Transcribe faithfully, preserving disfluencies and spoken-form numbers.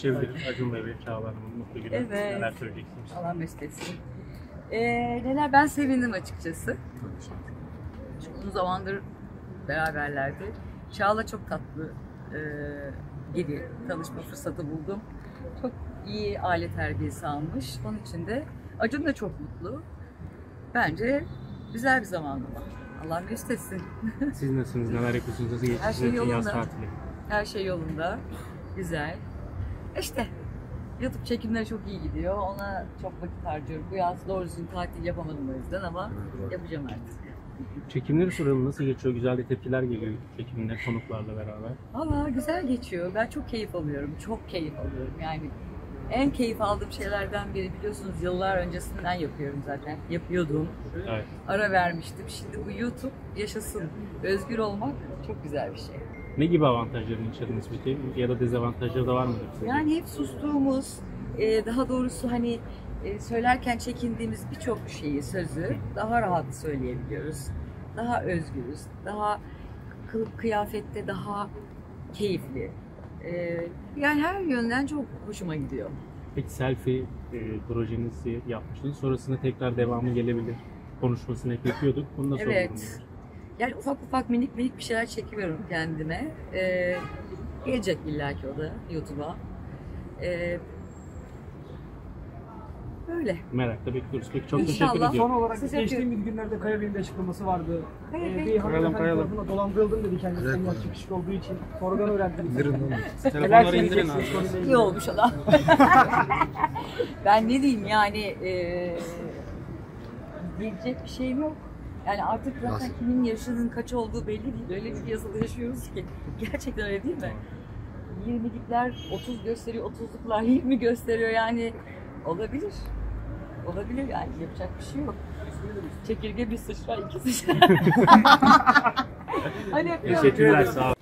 Çevir, Acun Bey ve Çağla Hanım'ın mutlu günü. Evet. Neler söyleyeceksiniz? Allah mesut etsin. Ee, neler ben sevindim açıkçası. Çok uzun zamandır beraberlerdi. Çağla çok tatlı e, gibi tanışma fırsatı buldum. Çok iyi aile terbiyesi almış. Onun için de Acun da çok mutlu. Bence güzel bir zamanı var. Allah mesut etsin. Siz nasılsınız? Neler yapıyorsunuz? Nasıl geçti Her şey sizin için yaz yolunda. tatili? Her şey yolunda. Güzel. İşte YouTube çekimleri çok iyi gidiyor. Ona çok vakit harcıyorum. Bu yaz doğru düzgün tatil yapamadım o yüzden ama yapacağım artık. Çekimleri soralım. Nasıl geçiyor? Güzel de tepkiler geliyor çekimler konuklarla beraber. Valla güzel geçiyor. Ben çok keyif alıyorum. Çok keyif alıyorum. Yani en keyif aldığım şeylerden biri biliyorsunuz yıllar öncesinden yapıyorum zaten. Yapıyordum. Evet. Ara vermiştim. Şimdi bu YouTube yaşasın. Özgür olmak çok güzel bir şey. Ne gibi avantajlarını yaşadınız peki? Ya da dezavantajları da var mıdır sizce? Yani hep sustuğumuz, e, daha doğrusu hani e, söylerken çekindiğimiz birçok şeyi, sözü daha rahat söyleyebiliyoruz. Daha özgürüz, daha kılık kıyafette daha keyifli. E, yani her yönden çok hoşuma gidiyor. Peki selfie e, projenizi yapmıştınız. Sonrasında tekrar devamı gelebilir. Konuşmasını hep yapıyorduk. Bunu nasıl Evet. buldunuz? Yani ufak ufak minik minik bir şeyler çekiyorum kendime. E, gelecek illaki o da YouTube'a. E, böyle. Merakla bekliyoruz. Peki çok İnşallah. teşekkür ediyorum. Son olarak Siz geçtiğimiz günlerde Kaya Bey'in de açıklaması vardı. Kaya Ee, Bey. bir Kayalım, hanımefendi kayalım. tarafından dolandırıldım dedi kendisi. Onlar çıkışık olduğu için. Sonradan öğrendiniz. Neler Telefonları indirin söyleyeceksiniz abi. konuyla ilgili? İyi olmuş ona. Ben ne diyeyim yani e, diyecek bir şeyim yok. Yani artık zaten kimin yaşının kaç olduğu belli değil. Öyle bir piyasada yaşıyoruz ki. Gerçekten öyle değil mi? yirmilikler otuz gösteriyor, otuzluklar yirmi gösteriyor yani. Olabilir. Olabilir yani yapacak bir şey yok. Çekirge bir sıçrar, iki sıçrar. Hani yapıyorum. Teşekkürler. Sağ olun.